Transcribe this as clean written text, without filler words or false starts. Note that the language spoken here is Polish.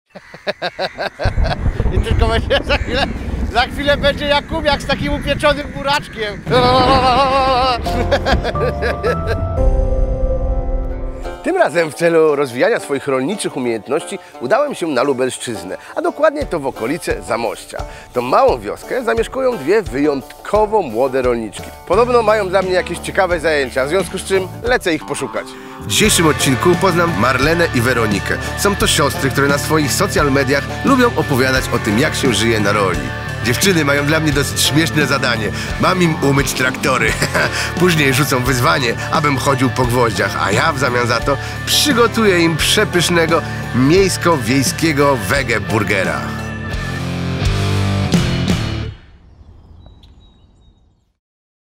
I tylko będzie za chwilę będzie Jakubiak z takim upieczonym buraczkiem. Tym razem w celu rozwijania swoich rolniczych umiejętności udałem się na Lubelszczyznę, a dokładnie to w okolice Zamościa. Tą małą wioskę zamieszkują dwie wyjątkowo młode rolniczki. Podobno mają dla mnie jakieś ciekawe zajęcia, w związku z czym lecę ich poszukać. W dzisiejszym odcinku poznam Marlenę i Weronikę. Są to siostry, które na swoich social mediach lubią opowiadać o tym, jak się żyje na roli. Dziewczyny mają dla mnie dosyć śmieszne zadanie. Mam im umyć traktory. Później rzucą wyzwanie, abym chodził po gwoździach, a ja w zamian za to przygotuję im przepysznego miejsko-wiejskiego wege burgera.